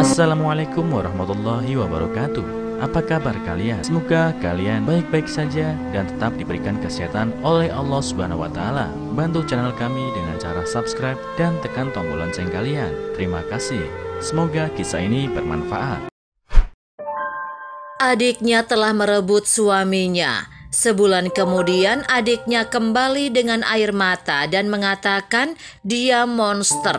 Assalamualaikum warahmatullahi wabarakatuh. Apa kabar kalian? Semoga kalian baik-baik saja dan tetap diberikan kesehatan oleh Allah Subhanahu wa Ta'ala. Bantu channel kami dengan cara subscribe dan tekan tombol lonceng kalian. Terima kasih. Semoga kisah ini bermanfaat. Adiknya telah merebut suaminya. Sebulan kemudian adiknya kembali dengan air mata dan mengatakan dia monster.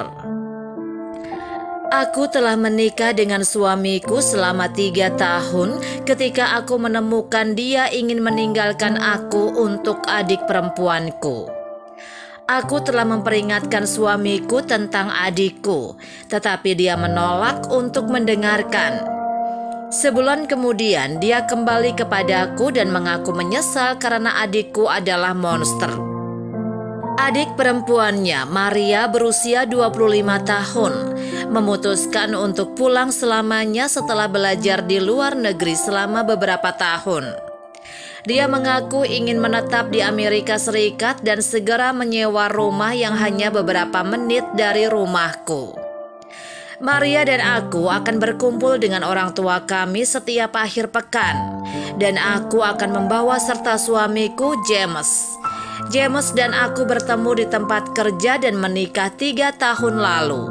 Aku telah menikah dengan suamiku selama 3 tahun. Ketika aku menemukan dia ingin meninggalkan aku untuk adik perempuanku. Aku telah memperingatkan suamiku tentang adikku, tetapi dia menolak untuk mendengarkan. Sebulan kemudian dia kembali kepadaku dan mengaku menyesal karena adikku adalah monster. Adik perempuannya, Maria, berusia 25 tahun, memutuskan untuk pulang selamanya setelah belajar di luar negeri selama beberapa tahun. Dia mengaku ingin menetap di Amerika Serikat dan segera menyewa rumah yang hanya beberapa menit dari rumahku. Maria dan aku akan berkumpul dengan orang tua kami setiap akhir pekan, dan aku akan membawa serta suamiku James. James dan aku bertemu di tempat kerja dan menikah 3 tahun lalu.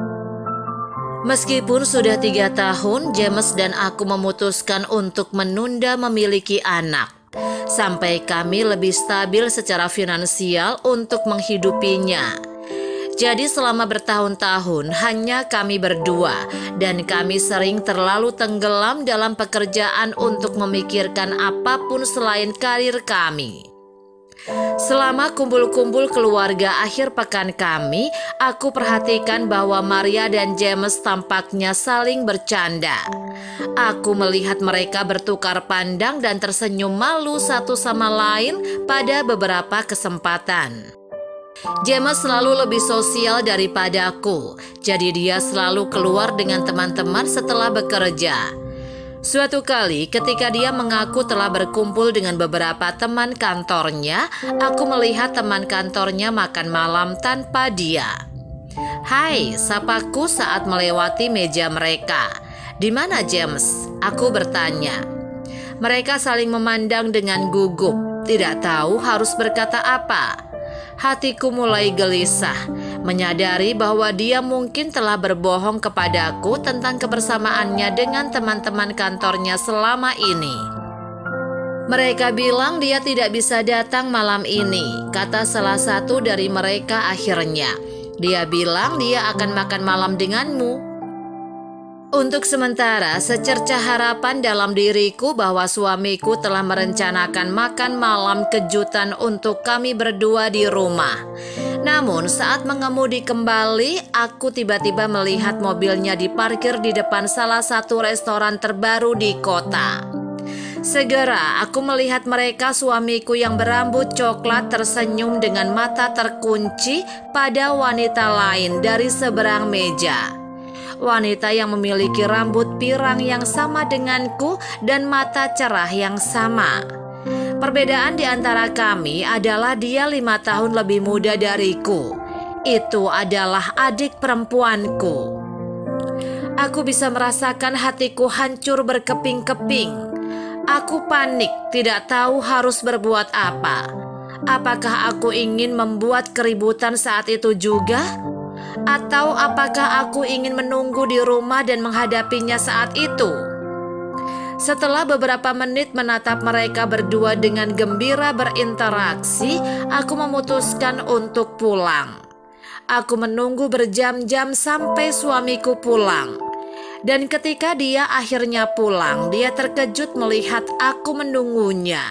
Meskipun sudah 3 tahun, James dan aku memutuskan untuk menunda memiliki anak sampai kami lebih stabil secara finansial untuk menghidupinya. Jadi selama bertahun-tahun hanya kami berdua dan kami sering terlalu tenggelam dalam pekerjaan untuk memikirkan apapun selain karir kami. Selama kumpul-kumpul keluarga akhir pekan kami, aku perhatikan bahwa Maria dan James tampaknya saling bercanda. Aku melihat mereka bertukar pandang dan tersenyum malu satu sama lain pada beberapa kesempatan. James selalu lebih sosial daripadaku, jadi dia selalu keluar dengan teman-teman setelah bekerja. Suatu kali ketika dia mengaku telah berkumpul dengan beberapa teman kantornya, aku melihat teman kantornya makan malam tanpa dia. "Hai," sapaku saat melewati meja mereka. "Di mana James?" aku bertanya. Mereka saling memandang dengan gugup, tidak tahu harus berkata apa. Hatiku mulai gelisah, menyadari bahwa dia mungkin telah berbohong kepadaku tentang kebersamaannya dengan teman-teman kantornya selama ini. Mereka bilang dia tidak bisa datang malam ini, kata salah satu dari mereka akhirnya. Dia bilang dia akan makan malam denganmu. Untuk sementara, secercah harapan dalam diriku bahwa suamiku telah merencanakan makan malam kejutan untuk kami berdua di rumah. Namun saat mengemudi kembali, aku tiba-tiba melihat mobilnya diparkir di depan salah satu restoran terbaru di kota. Segera aku melihat mereka, suamiku yang berambut coklat tersenyum dengan mata terkunci pada wanita lain dari seberang meja. Wanita yang memiliki rambut pirang yang sama denganku dan mata cerah yang sama. Perbedaan di antara kami adalah dia 5 tahun lebih muda dariku. Itu adalah adik perempuanku. Aku bisa merasakan hatiku hancur berkeping-keping. Aku panik, tidak tahu harus berbuat apa. Apakah aku ingin membuat keributan saat itu juga? Atau apakah aku ingin menunggu di rumah dan menghadapinya saat itu? Setelah beberapa menit menatap mereka berdua dengan gembira berinteraksi, aku memutuskan untuk pulang. Aku menunggu berjam-jam sampai suamiku pulang. Dan ketika dia akhirnya pulang, dia terkejut melihat aku menunggunya.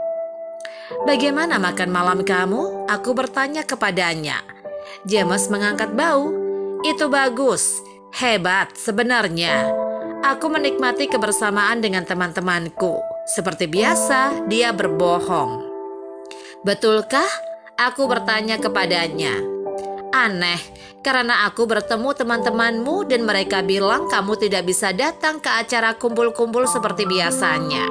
"Bagaimana makan malam kamu?" aku bertanya kepadanya. James mengangkat bau. "Itu bagus, hebat sebenarnya. Aku menikmati kebersamaan dengan teman-temanku. Seperti biasa, dia berbohong." "Betulkah?" aku bertanya kepadanya. "Aneh, karena aku bertemu teman-temanmu dan mereka bilang kamu tidak bisa datang ke acara kumpul-kumpul seperti biasanya."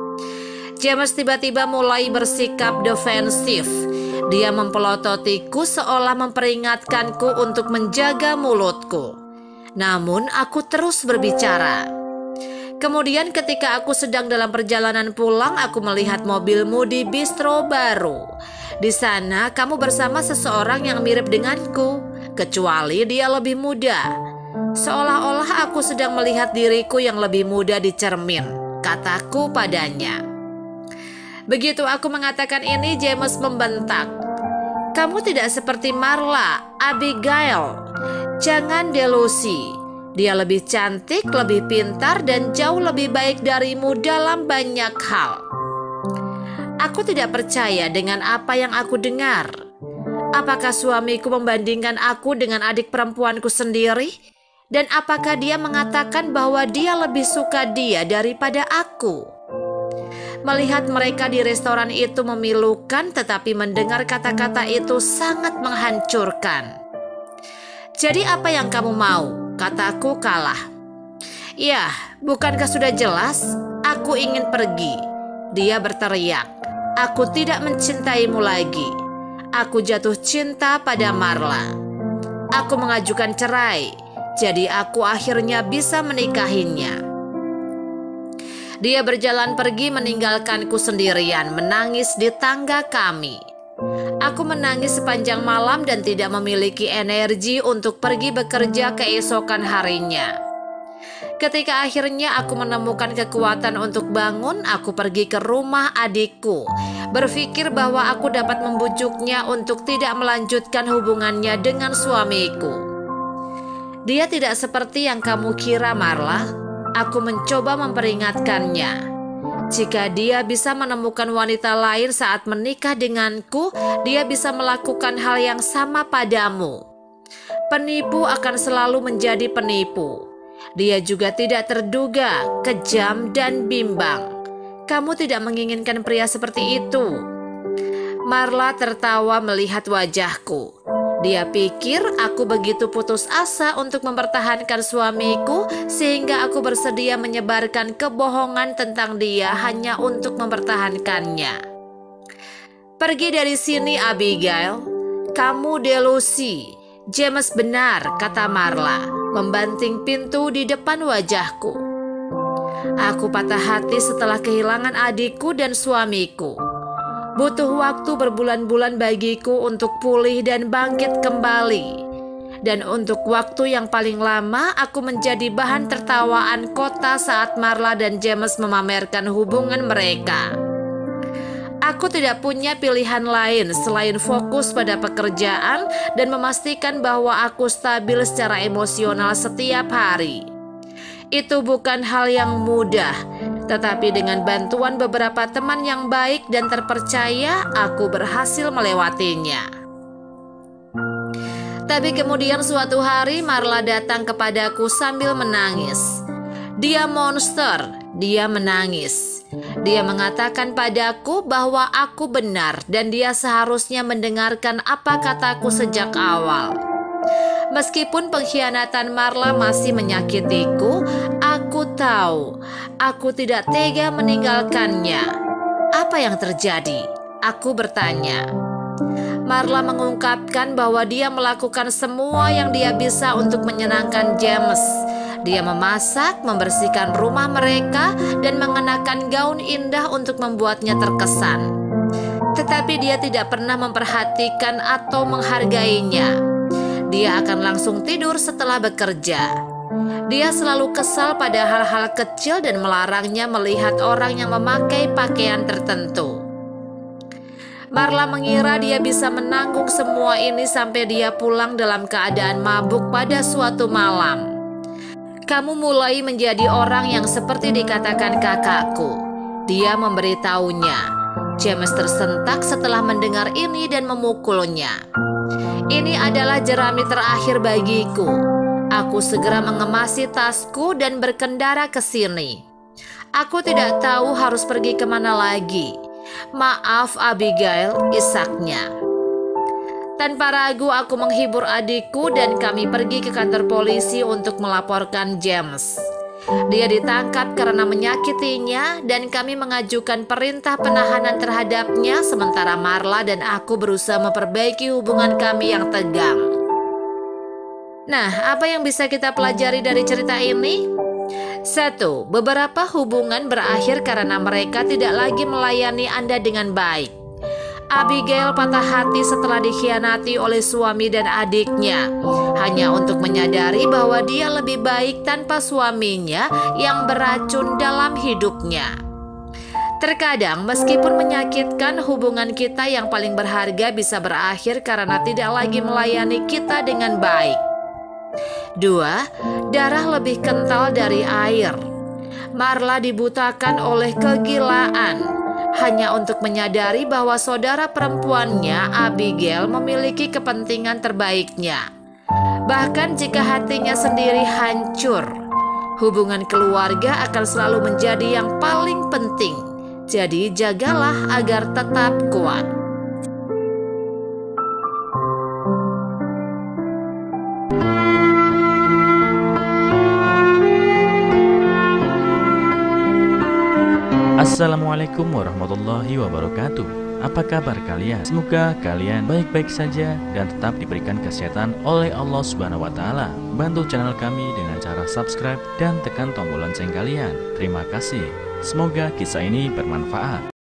James tiba-tiba mulai bersikap defensif. Dia mempelototiku seolah memperingatkanku untuk menjaga mulutku. Namun aku terus berbicara. Kemudian ketika aku sedang dalam perjalanan pulang, aku melihat mobilmu di bistro baru. Di sana kamu bersama seseorang yang mirip denganku, kecuali dia lebih muda. Seolah-olah aku sedang melihat diriku yang lebih muda di cermin, kataku padanya. Begitu aku mengatakan ini, James membentak. Kamu tidak seperti Marla, Abigail. Jangan delusi. Dia lebih cantik, lebih pintar, dan jauh lebih baik darimu dalam banyak hal. Aku tidak percaya dengan apa yang aku dengar. Apakah suamiku membandingkan aku dengan adik perempuanku sendiri? Dan apakah dia mengatakan bahwa dia lebih suka dia daripada aku? Melihat mereka di restoran itu memilukan, tetapi mendengar kata-kata itu sangat menghancurkan. Jadi apa yang kamu mau? Kataku kalah. Ya, bukankah sudah jelas? Aku ingin pergi. Dia berteriak. Aku tidak mencintaimu lagi. Aku jatuh cinta pada Marla. Aku mengajukan cerai. Jadi aku akhirnya bisa menikahinya. Dia berjalan pergi meninggalkanku sendirian, menangis di tangga kami. Aku menangis sepanjang malam dan tidak memiliki energi untuk pergi bekerja keesokan harinya. Ketika akhirnya aku menemukan kekuatan untuk bangun, aku pergi ke rumah adikku, berpikir bahwa aku dapat membujuknya untuk tidak melanjutkan hubungannya dengan suamiku. Dia tidak seperti yang kamu kira, Marla. Aku mencoba memperingatkannya. Jika dia bisa menemukan wanita lain saat menikah denganku, dia bisa melakukan hal yang sama padamu. Penipu akan selalu menjadi penipu. Dia juga tidak terduga, kejam, dan bimbang. Kamu tidak menginginkan pria seperti itu. Marla tertawa melihat wajahku. Dia pikir aku begitu putus asa untuk mempertahankan suamiku sehingga aku bersedia menyebarkan kebohongan tentang dia hanya untuk mempertahankannya. Pergi dari sini, Abigail. Kamu delusi. James benar, kata Marla, membanting pintu di depan wajahku. Aku patah hati setelah kehilangan adikku dan suamiku. Butuh waktu berbulan-bulan bagiku untuk pulih dan bangkit kembali. Dan untuk waktu yang paling lama, aku menjadi bahan tertawaan kota saat Marla dan James memamerkan hubungan mereka. Aku tidak punya pilihan lain selain fokus pada pekerjaan dan memastikan bahwa aku stabil secara emosional setiap hari. Itu bukan hal yang mudah, tetapi dengan bantuan beberapa teman yang baik dan terpercaya, aku berhasil melewatinya. Tapi kemudian suatu hari Marla datang kepadaku sambil menangis. Dia monster, dia menangis. Dia mengatakan padaku bahwa aku benar dan dia seharusnya mendengarkan apa kataku sejak awal. Meskipun pengkhianatan Marla masih menyakitiku, aku tahu aku tidak tega meninggalkannya. Apa yang terjadi? Aku bertanya. Marla mengungkapkan bahwa dia melakukan semua yang dia bisa untuk menyenangkan James. Dia memasak, membersihkan rumah mereka, dan mengenakan gaun indah untuk membuatnya terkesan. Tetapi dia tidak pernah memperhatikan atau menghargainya. Dia akan langsung tidur setelah bekerja. Dia selalu kesal pada hal-hal kecil dan melarangnya melihat orang yang memakai pakaian tertentu. Marla mengira dia bisa menanggung semua ini sampai dia pulang dalam keadaan mabuk pada suatu malam. Kamu mulai menjadi orang yang seperti dikatakan kakakku. Dia memberitahunya. James tersentak setelah mendengar ini dan memukulnya. Ini adalah jerami terakhir bagiku. Aku segera mengemasi tasku dan berkendara ke sini. Aku tidak tahu harus pergi kemana lagi. Maaf, Abigail, isaknya. Tanpa ragu aku menghibur adikku dan kami pergi ke kantor polisi untuk melaporkan James. Dia ditangkap karena menyakitinya dan kami mengajukan perintah penahanan terhadapnya sementara Marla dan aku berusaha memperbaiki hubungan kami yang tegang. Nah, apa yang bisa kita pelajari dari cerita ini? 1. Beberapa hubungan berakhir karena mereka tidak lagi melayani Anda dengan baik. Abigail patah hati setelah dikhianati oleh suami dan adiknya, hanya untuk menyadari bahwa dia lebih baik tanpa suaminya yang beracun dalam hidupnya. Terkadang meskipun menyakitkan, hubungan kita yang paling berharga bisa berakhir karena tidak lagi melayani kita dengan baik. 2. Darah lebih kental dari air. Marla dibutakan oleh kegilaan hanya untuk menyadari bahwa saudara perempuannya, Abigail, memiliki kepentingan terbaiknya. Bahkan jika hatinya sendiri hancur, hubungan keluarga akan selalu menjadi yang paling penting. Jadi jagalah agar tetap kuat. Assalamualaikum warahmatullahi wabarakatuh. Apa kabar kalian? Semoga kalian baik-baik saja dan tetap diberikan kesehatan oleh Allah Subhanahu wa Ta'ala. Bantu channel kami dengan cara subscribe dan tekan tombol lonceng kalian. Terima kasih. Semoga kisah ini bermanfaat.